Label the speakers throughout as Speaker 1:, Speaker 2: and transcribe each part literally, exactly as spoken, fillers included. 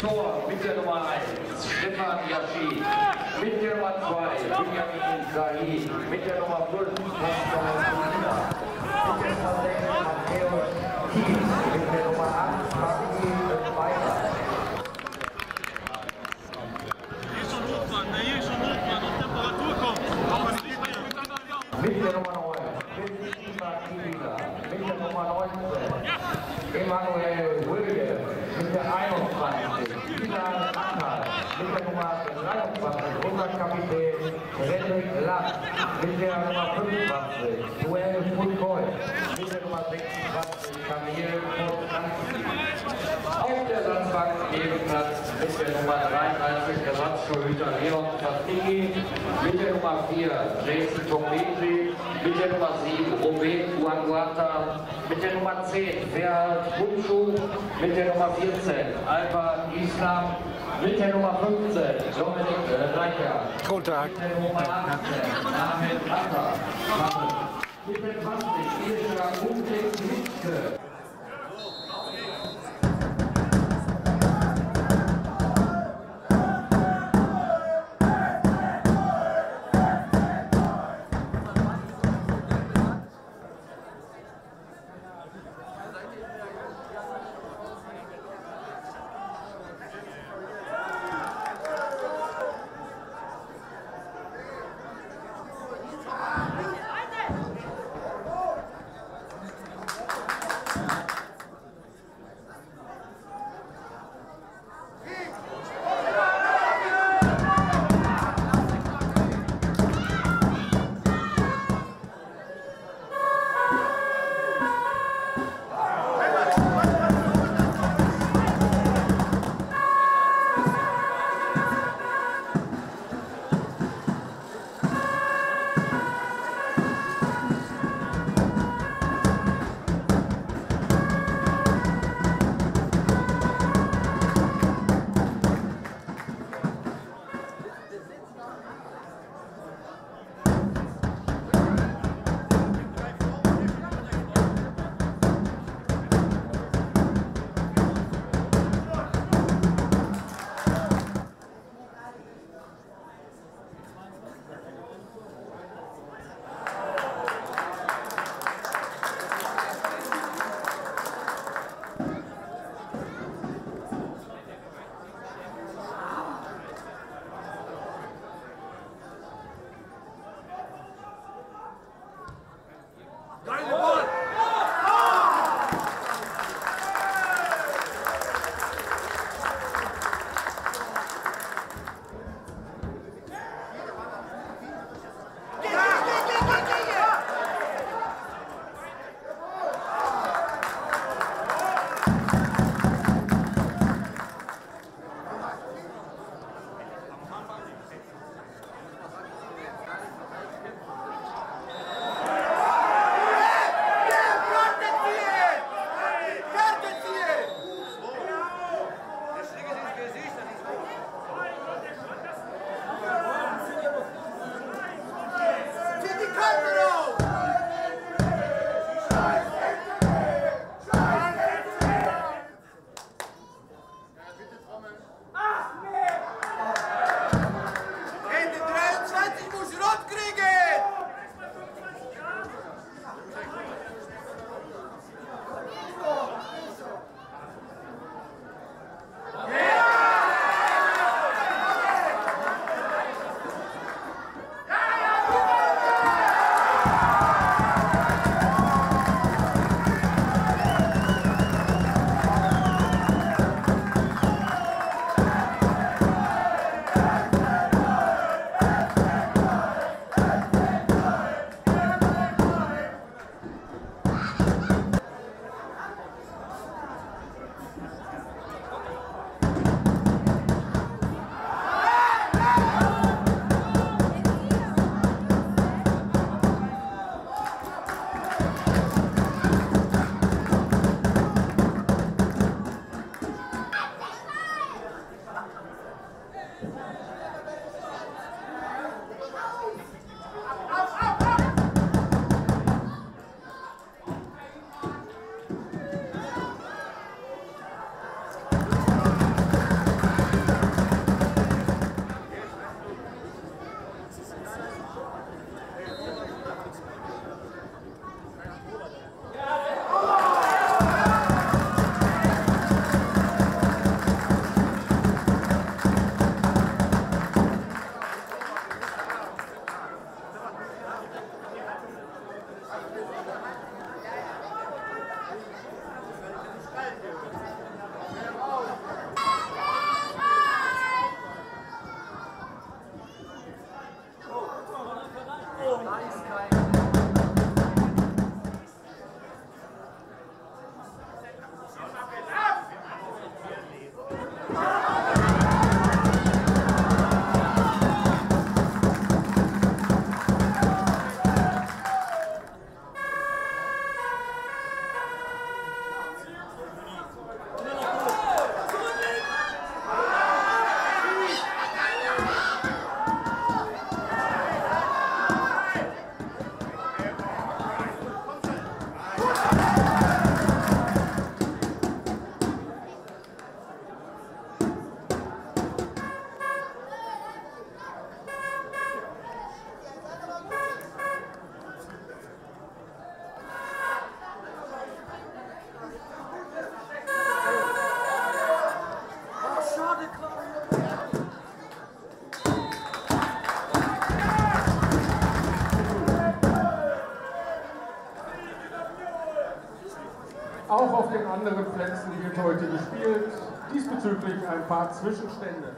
Speaker 1: Tor mit der Nummer eins, Stefan Yashin. Mit der Nummer zwei, Benjamin Sahi. Mit der Nummer fünf, Pascal Solina. Mit der Nummer sechs, Matthäus Thies. Mit der Nummer acht, Martin Weiner.
Speaker 2: Hier ist schon Hochmann, hier ist schon Hochmann, auf Temperatur kommt.
Speaker 1: Mit der Nummer neun, Christina Kibila. Mit der Nummer neunzehn, Emanuel Williams. Mit der einundzwanzig, Tina Acker. Mit der Nummer dreiundzwanzig, unser Kapitän Frederik Lapp. Mit der Nummer fünfundzwanzig, Joel Fulcoy. Mit der Nummer sechsundzwanzig, Camille Postanski. Auf der Ersatzbank neben Platz mit der Nummer dreiunddreißig, Ersatztorhüter Leon Fastini. Mit der Nummer vier, Jason Tomesi. Mit der Nummer sieben, Robin Uanguata. Mit der Nummer zehn, Ferhat Bundschuh. Mit der Nummer vierzehn, Alper Islam. Mit der Nummer fünfzehn, Dominik Reicher.
Speaker 3: Kontakt.
Speaker 1: Mit der Nummer achtzehn, Ahmed Atta. Mit der zwanzig, Ilja Umtek-Witzke.
Speaker 3: anderen Plätzen wird heute gespielt. Diesbezüglich ein paar Zwischenstände.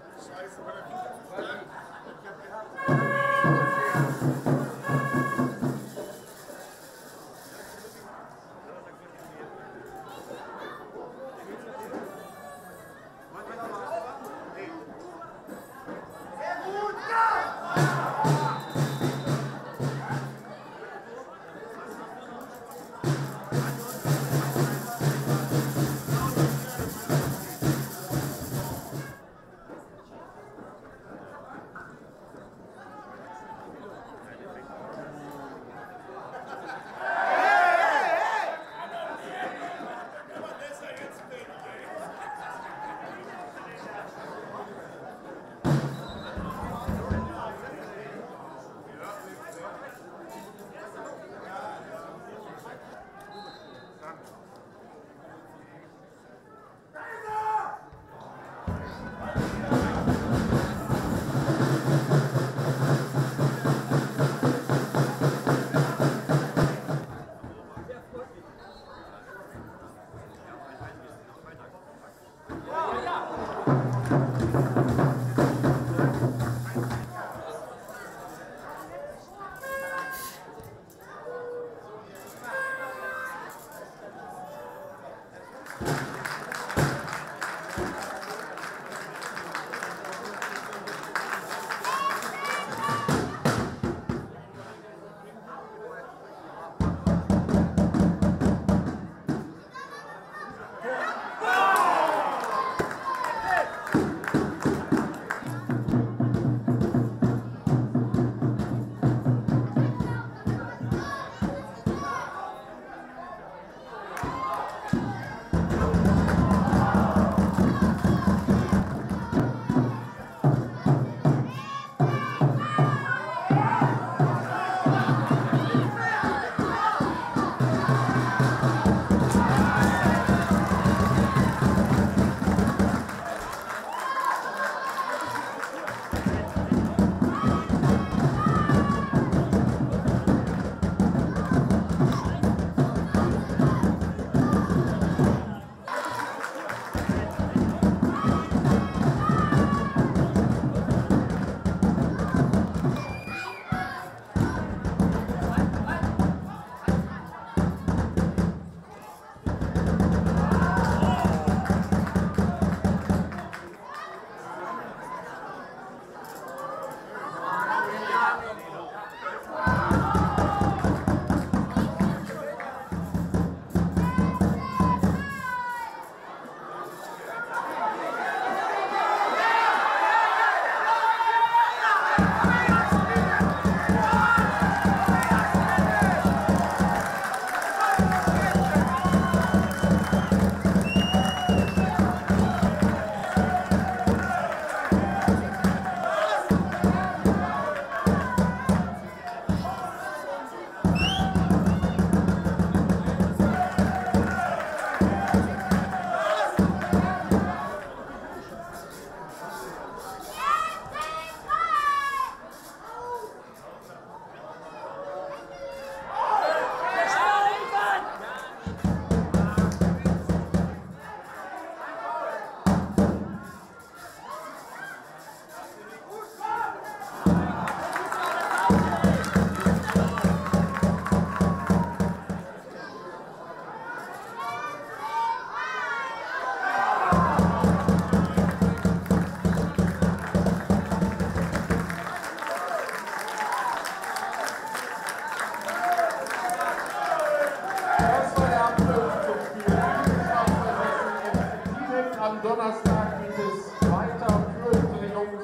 Speaker 3: Am Donnerstag geht es weiter für unsere Jungs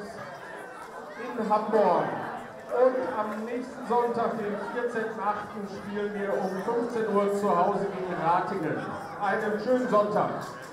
Speaker 3: in Hamburg. Und am nächsten Sonntag, den vierzehnten achten spielen wir um fünfzehn Uhr zu Hause gegen Ratingen. Einen schönen Sonntag.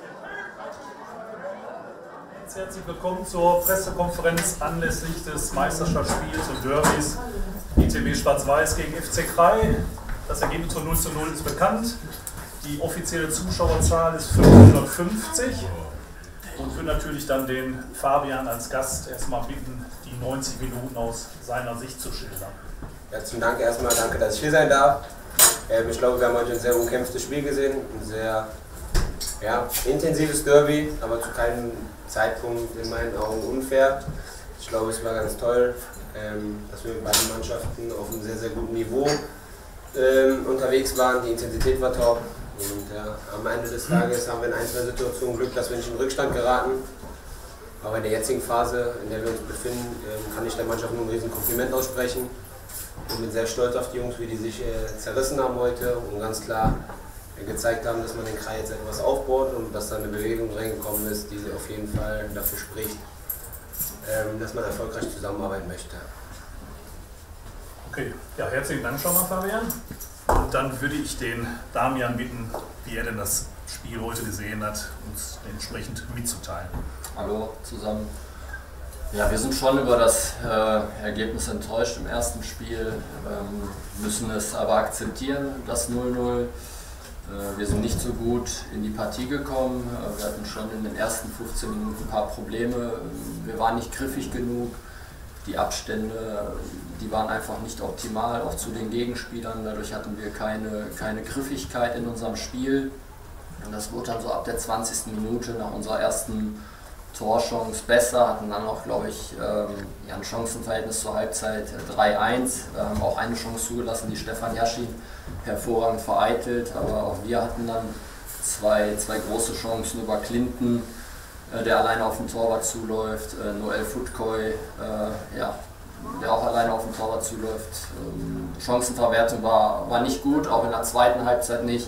Speaker 4: Herzlich willkommen zur Pressekonferenz anlässlich des Meisterschaftsspiels und Derbys I T B Schwarz-Weiß gegen F C Krai. Das Ergebnis von null zu null ist bekannt. Die offizielle Zuschauerzahl ist fünfhundertfünfzig. Und würde natürlich dann den Fabian als Gast erstmal bitten, die neunzig Minuten aus seiner Sicht zu schildern.
Speaker 5: Herzlichen Dank erstmal, danke, dass ich hier sein darf. Ich glaube, wir haben heute ein sehr umkämpftes Spiel gesehen, ein sehr Ja, intensives Derby, aber zu keinem Zeitpunkt in meinen Augen unfair. Ich glaube, es war ganz toll, ähm, dass wir mit beiden Mannschaften auf einem sehr, sehr guten Niveau ähm, unterwegs waren. Die Intensität war top. Und ja, am Ende des Tages haben wir in einzelnen Situationen Glück, dass wir nicht in Rückstand geraten. Aber in der jetzigen Phase, in der wir uns befinden, ähm, kann ich der Mannschaft nur ein riesen Kompliment aussprechen. Ich bin sehr stolz auf die Jungs, wie die sich äh, zerrissen haben heute und ganz klar äh, gezeigt haben, dass man den Kreis jetzt etwas aufbaut und dass da eine Bewegung reingekommen ist, die auf jeden Fall dafür spricht, ähm, dass man erfolgreich zusammenarbeiten möchte.
Speaker 4: Okay, ja, herzlichen Dank schon mal, Fabian. Und dann würde ich den Damian bitten, wie er denn das Spiel heute gesehen hat, uns entsprechend mitzuteilen.
Speaker 6: Hallo zusammen. Ja, wir sind schon über das äh, Ergebnis enttäuscht im ersten Spiel, ähm, müssen es aber akzeptieren, das null null. Äh, wir sind nicht so gut in die Partie gekommen, äh, wir hatten schon in den ersten fünfzehn Minuten ein paar Probleme, wir waren nicht griffig genug, die Abstände, die waren einfach nicht optimal, auch zu den Gegenspielern, dadurch hatten wir keine, keine Griffigkeit in unserem Spiel. Und das wurde dann so ab der zwanzigsten Minute nach unserer ersten Torchance besser, hatten dann auch, glaube ich, ähm, ja, ein Chancenverhältnis zur Halbzeit drei eins, äh, haben auch eine Chance zugelassen, die Stefan Jaschin hervorragend vereitelt, aber auch wir hatten dann zwei, zwei große Chancen über Clinton, äh, der alleine auf den Torwart zuläuft, äh, Noel Futkoy, äh, ja, der auch alleine auf den Torwart zuläuft. Ähm, Chancenverwertung war, war nicht gut, auch in der zweiten Halbzeit nicht.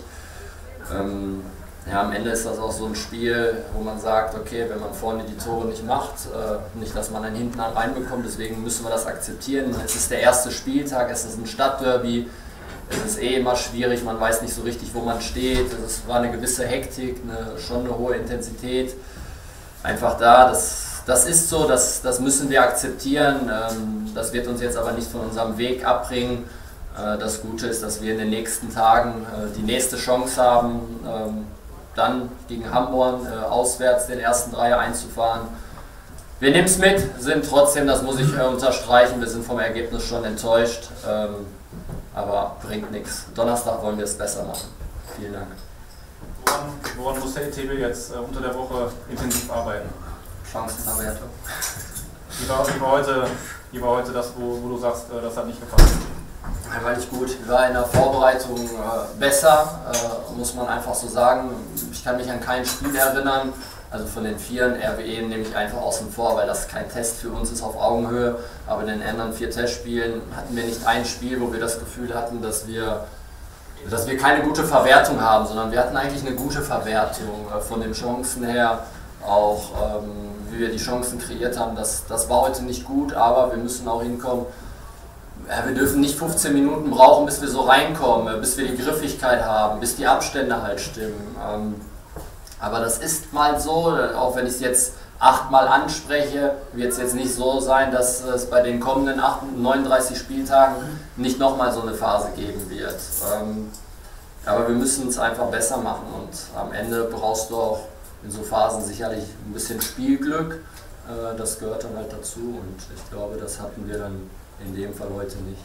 Speaker 6: Ähm, Ja, am Ende ist das auch so ein Spiel, wo man sagt, okay, wenn man vorne die Tore nicht macht, äh, nicht, dass man dann hinten an reinbekommt, deswegen müssen wir das akzeptieren. Es ist der erste Spieltag, es ist ein Stadtderby, es ist eh immer schwierig, man weiß nicht so richtig, wo man steht, es war eine gewisse Hektik, eine, schon eine hohe Intensität, einfach da, das, das ist so, das, das müssen wir akzeptieren, ähm, das wird uns jetzt aber nicht von unserem Weg abbringen. Äh, das Gute ist, dass wir in den nächsten Tagen äh, die nächste Chance haben, ähm, dann gegen Hamborn äh, auswärts den ersten Dreier einzufahren. Wir nehmen es mit, sind trotzdem, das muss ich äh, unterstreichen, wir sind vom Ergebnis schon enttäuscht, ähm, aber bringt nichts. Donnerstag wollen wir es besser machen. Vielen Dank.
Speaker 7: Woran, woran muss der E T B jetzt äh, unter der Woche intensiv arbeiten?
Speaker 6: Chancenverwertung.
Speaker 7: Wie war, wie war, heute, wie war heute das, wo, wo du sagst, äh, das hat nicht gefallen?
Speaker 6: Ja, war nicht gut. Ich war in der Vorbereitung äh, besser, äh, muss man einfach so sagen. Ich kann mich an kein Spiel erinnern, also von den vieren R W E nehme ich einfach außen vor, weil das kein Test für uns ist auf Augenhöhe. Aber in den anderen vier Testspielen hatten wir nicht ein Spiel, wo wir das Gefühl hatten, dass wir, dass wir keine gute Verwertung haben, sondern wir hatten eigentlich eine gute Verwertung äh, von den Chancen her. Auch ähm, wie wir die Chancen kreiert haben, das, das war heute nicht gut, aber wir müssen auch hinkommen. Ja, wir dürfen nicht fünfzehn Minuten brauchen, bis wir so reinkommen, bis wir die Griffigkeit haben, bis die Abstände halt stimmen. Ähm, aber das ist mal so, auch wenn ich es jetzt achtmal anspreche, wird es jetzt nicht so sein, dass es bei den kommenden neununddreißig Spieltagen nicht nochmal so eine Phase geben wird. Ähm, aber wir müssen es einfach besser machen und am Ende brauchst du auch in so Phasen sicherlich ein bisschen Spielglück. Äh, das gehört dann halt dazu und ich glaube, das hatten wir dann in dem Fall heute nicht.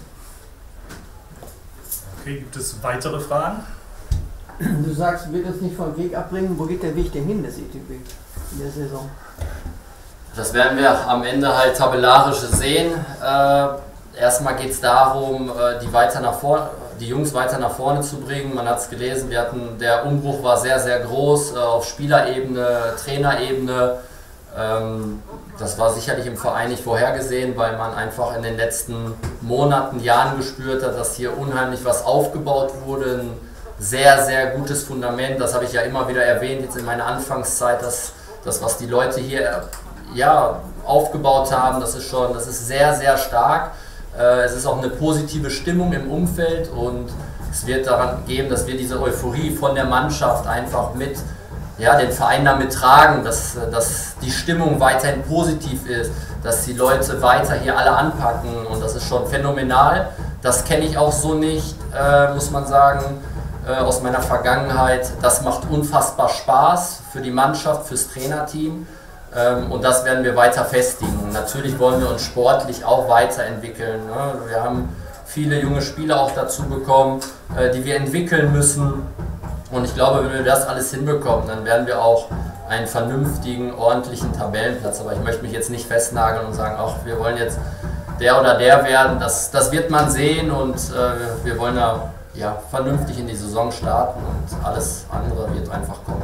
Speaker 4: Okay, gibt es weitere Fragen?
Speaker 8: Du sagst, wird es nicht vom Weg abbringen. Wo geht der Weg denn hin, des E T B in der Saison?
Speaker 6: Das werden wir am Ende halt tabellarisch sehen. Äh, erstmal geht es darum, die, weiter nach vor, die Jungs weiter nach vorne zu bringen. Man hat es gelesen, wir hatten, der Umbruch war sehr, sehr groß äh, auf Spielerebene, Trainerebene. Ähm, das war sicherlich im Verein nicht vorhergesehen, weil man einfach in den letzten Monaten, Jahren gespürt hat, dass hier unheimlich was aufgebaut wurde. Ein sehr, sehr gutes Fundament, das habe ich ja immer wieder erwähnt, jetzt in meiner Anfangszeit, dass das, was die Leute hier ja, aufgebaut haben, das ist schon, das ist sehr, sehr stark. Äh, es ist auch eine positive Stimmung im Umfeld und es wird daran geben, dass wir diese Euphorie von der Mannschaft einfach mit ja, den Verein damit tragen, dass, dass die Stimmung weiterhin positiv ist, dass die Leute weiter hier alle anpacken und das ist schon phänomenal. Das kenne ich auch so nicht, äh, muss man sagen, äh, aus meiner Vergangenheit. Das macht unfassbar Spaß für die Mannschaft, fürs Trainerteam ähm, und das werden wir weiter festigen. Natürlich wollen wir uns sportlich auch weiterentwickeln. Ne? Wir haben viele junge Spieler auch dazu bekommen, äh, die wir entwickeln müssen. Und ich glaube, wenn wir das alles hinbekommen, dann werden wir auch einen vernünftigen, ordentlichen Tabellenplatz. Aber ich möchte mich jetzt nicht festnageln und sagen, ach, wir wollen jetzt der oder der werden. Das, das wird man sehen und äh, wir wollen da ja, vernünftig in die Saison starten und alles andere wird einfach kommen.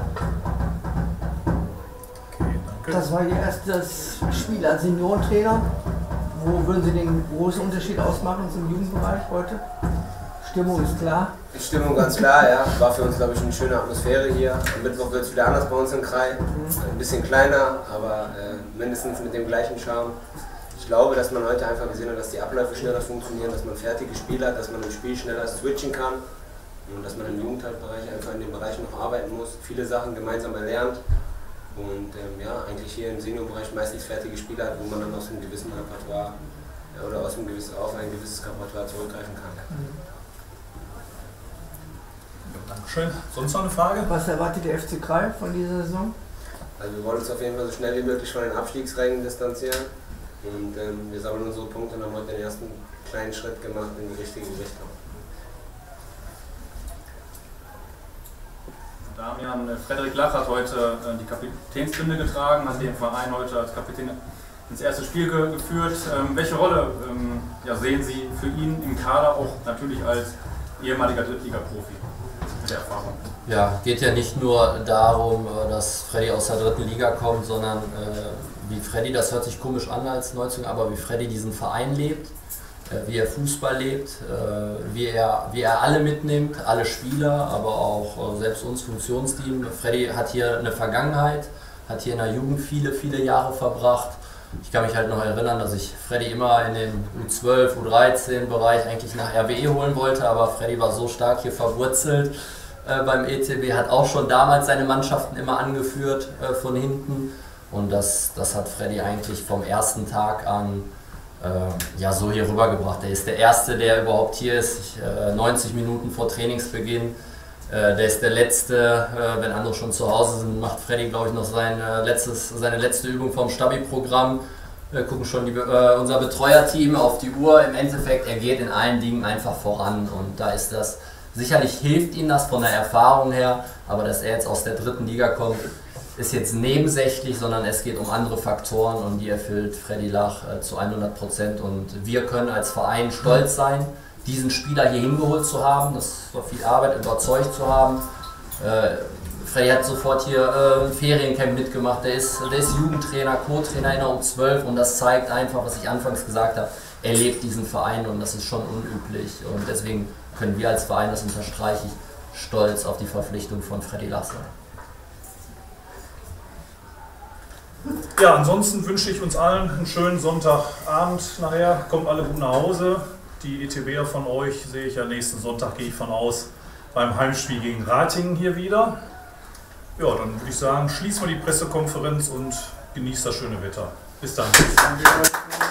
Speaker 4: Okay, danke.
Speaker 8: Das war Ihr erstes Spiel als Seniorentrainer. Wo würden Sie den großen Unterschied ausmachen zum Jugendbereich heute? Stimmung ist klar.
Speaker 5: Die Stimmung ganz klar, ja. War für uns, glaube ich, eine schöne Atmosphäre hier. Am Mittwoch wird es wieder anders bei uns im Kreis. Ein bisschen kleiner, aber äh, mindestens mit dem gleichen Charme. Ich glaube, dass man heute einfach gesehen hat, dass die Abläufe schneller funktionieren, dass man fertige Spiele hat, dass man im Spiel schneller switchen kann und dass man im Jugendbereich einfach in dem Bereich noch arbeiten muss, viele Sachen gemeinsam erlernt und ähm, ja, eigentlich hier im Seniorbereich meistens fertige Spiele hat, wo man dann aus einem gewissen Repertoire ja, oder aus einem gewissen, auf ein gewisses Repertoire zurückgreifen kann.
Speaker 4: Dankeschön. Sonst noch eine Frage?
Speaker 8: Was erwartet der F C Krei von dieser Saison?
Speaker 5: Also wir wollen uns auf jeden Fall so schnell wie möglich von den Abstiegsrängen distanzieren und ähm, wir sammeln unsere Punkte und haben heute den ersten kleinen Schritt gemacht in die richtige Richtung.
Speaker 7: Damian, Frederik Lach hat heute die Kapitänsbinde getragen, hat den Verein heute als Kapitän ins erste Spiel ge geführt. Ähm, welche Rolle ähm, ja, sehen Sie für ihn im Kader, auch natürlich als ehemaliger Drittliga-Profi mit der Erfahrung?
Speaker 6: Ja, geht ja nicht nur darum, dass Freddy aus der dritten Liga kommt, sondern äh, wie Freddy, das hört sich komisch an als Neuzugang, aber wie Freddy diesen Verein lebt, äh, wie er Fußball lebt, äh, wie, er, wie er alle mitnimmt, alle Spieler, aber auch äh, selbst uns Funktionsteam. Freddy hat hier eine Vergangenheit, hat hier in der Jugend viele, viele Jahre verbracht. Ich kann mich halt noch erinnern, dass ich Freddy immer in den U zwölf, U dreizehn Bereich eigentlich nach R W E holen wollte, aber Freddy war so stark hier verwurzelt äh, beim E T B, hat auch schon damals seine Mannschaften immer angeführt äh, von hinten und das, das hat Freddy eigentlich vom ersten Tag an äh, ja, so hier rübergebracht. Er ist der Erste, der überhaupt hier ist, ich, äh, neunzig Minuten vor Trainingsbeginn. Der ist der Letzte, wenn andere schon zu Hause sind, macht Freddy, glaube ich, noch sein letztes, seine letzte Übung vom Stabi-Programm. Wir gucken schon die, äh, unser Betreuerteam auf die Uhr. Im Endeffekt, er geht in allen Dingen einfach voran und da ist das, sicherlich hilft ihm das von der Erfahrung her, aber dass er jetzt aus der dritten Liga kommt, ist jetzt nebensächlich, sondern es geht um andere Faktoren und die erfüllt Freddy Lach äh, zu hundert Prozent und wir können als Verein stolz sein, diesen Spieler hier hingeholt zu haben, das war viel Arbeit, überzeugt zu haben. Äh, Freddy hat sofort hier äh, ein Feriencamp mitgemacht, der ist, der ist Jugendtrainer, Co-Trainer in der U zwölf und das zeigt einfach, was ich anfangs gesagt habe, er lebt diesen Verein und das ist schon unüblich und deswegen können wir als Verein, das unterstreiche ich, stolz auf die Verpflichtung von Freddy Lach sein.
Speaker 4: Ja, ansonsten wünsche ich uns allen einen schönen Sonntagabend nachher, kommt alle gut nach Hause. Die E T Bler von euch sehe ich ja nächsten Sonntag, gehe ich von aus, beim Heimspiel gegen Ratingen hier wieder. Ja, dann würde ich sagen, schließen wir die Pressekonferenz und genießt das schöne Wetter. Bis dann.